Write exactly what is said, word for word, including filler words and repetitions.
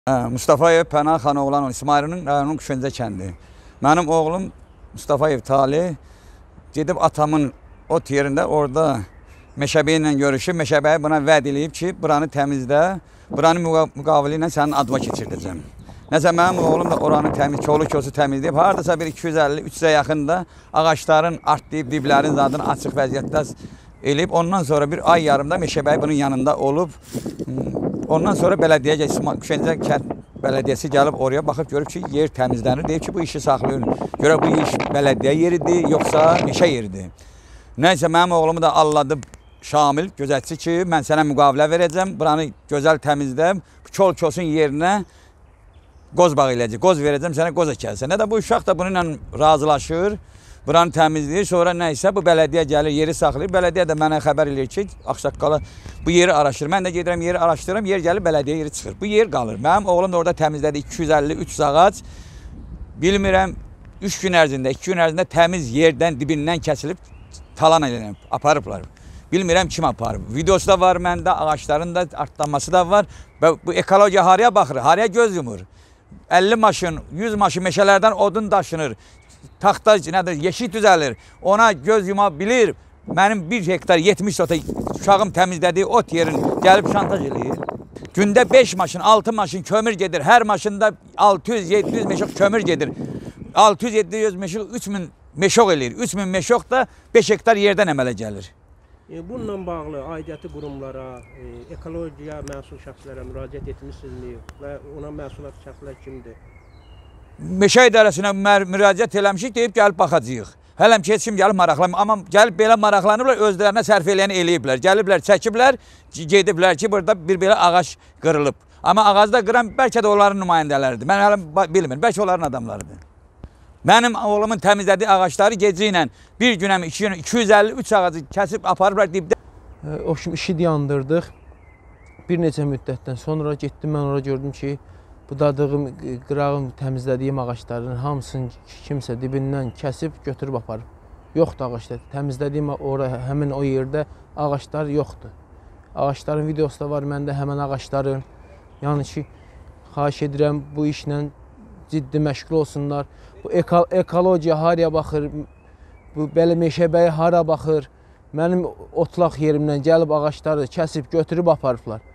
Mustafayev Pənah xan oğlan İsmail'in rayonun Quşöncə kəndi. Mənim oğlum Mustafayev Talih gedib atamın ot yerində orada Meşəbəyi ilə görüşüb, Meşəbəyi buna vəd eləyib ki, buranı təmizlə, buranın müqavili ilə sənin adıma keçirdəcəm. Nəsə mənim oğlum da oranı təmiz, kolu kösü təmizləyib, haradasa bir iki yüz əlli üç yüzə yaxında ağaçların artlayıb, diblərin zadını açıq vəziyyətdə eləyib. Ondan sonra bir ay yarımda Meşəbəyi bunun yanında olub. Ondan sonra belediye, Quşöncə kənd belediyesi gəlib oraya baxıb görüb ki, yer təmizlənir. Deyib ki, bu işi saxlayın. Görə bu iş belediye yeridir, yoxsa meşə yeridir. Nəysə, mənim oğlumu da alladı Şamil, gözətçi ki, mən sənə müqavilə verəcəm. Buranı gözəl təmizləm. Bu kol kösün yerinə qoz bağı eləyəcək. Qoz verəcəm sənə, qoz əkəlsən. Nə də bu uşaq da bununla razılaşır. Buranı təmizləyir, sonra nəysə bu belediye gəlir, yeri saxlayır. Belediye də mənə xəbər eləyir ki, Ağsaqqala bu yeri araşdırır. Mən də gedirəm, yeri araşdırıram, yer gəlir, belediye yeri çıxır. Bu yer qalır. Mənim oğlum da orada təmizlədi iki yüz əlli üç yüz ağac. Bilmirəm, üç gün ərzində, iki gün ərzində təmiz yerdən, dibindən kəsilib, talan edilib, aparıblar. Bilmirəm kim aparıb. Videosu da var məndə, ağaçların da artlanması da var. Və bu ekologiya haraya baxır, haraya göz yumur. əlli maşın, yüz maşın meşələrdən odun daşınır. Taxta nədir, yeşik düzəlir, ona göz yuma bilir. Mənim bir hektar yetmiş sota uşağım təmizlədiyi ot yerin gəlib şantaj eləyir. Gündə beş maşın, altı maşın kömür gedir. Hər maşında altı yüz yeddi yüz meşok kömür gedir. altı yüz yeddi yüz meşok üç min meşok eləyir. üç min meşok da beş hektar yerdən əmələ gəlir. E, bununla bağlı aidiyyəti qurumlara, e, ekologiya məsul şəxslərə müraciət etmişsinizmi və ona məsulat şəxslər kimdir? Meşə idarəsinə müraciət eləmişik, deyib gəlib baxacağıq. Hələm ki, heç kim gəlib maraqlanmır. Amma gəlib belə maraqlanıblar, özlərinə sərf eləyəni eləyiblər. Gəliblər, çəkiblər, gediblər ki, burada bir belə ağac qırılıb. Amma ağacda qıran bəlkə də onların nümayəndələridir. Mən hələ bilmirəm, bəlkə onların adamlarıdır. Mənim oğlumun təmizlədiyi ağaçları gecə ilə bir günəm, iki günəm, iki yüz əlli üç ağacı kəsib aparıblar dibdə. O kimi işi dayandırdıq. Bir neçə müddətdən sonra getdim, mən orada gördüm ki, budadığım, qırağım, təmizlədiyim ağaçların hamısını kimsə dibindən kəsib, götürüb aparıb. Yoxdur ağaçlar. Təmizlədiyim ora, həmin o yerdə ağaçlar yoxdur. Ağaçların videosu da var məndə, həmin ağaçların. Yəni ki, xahiş edirəm bu işlə ciddi məşğul olsunlar. Bu eko ekologiya haraya baxır, bu belə Meşəbəyi hara baxır. Mənim otlaq yerimdən gəlib ağaçları kəsib, götürüb aparıblar.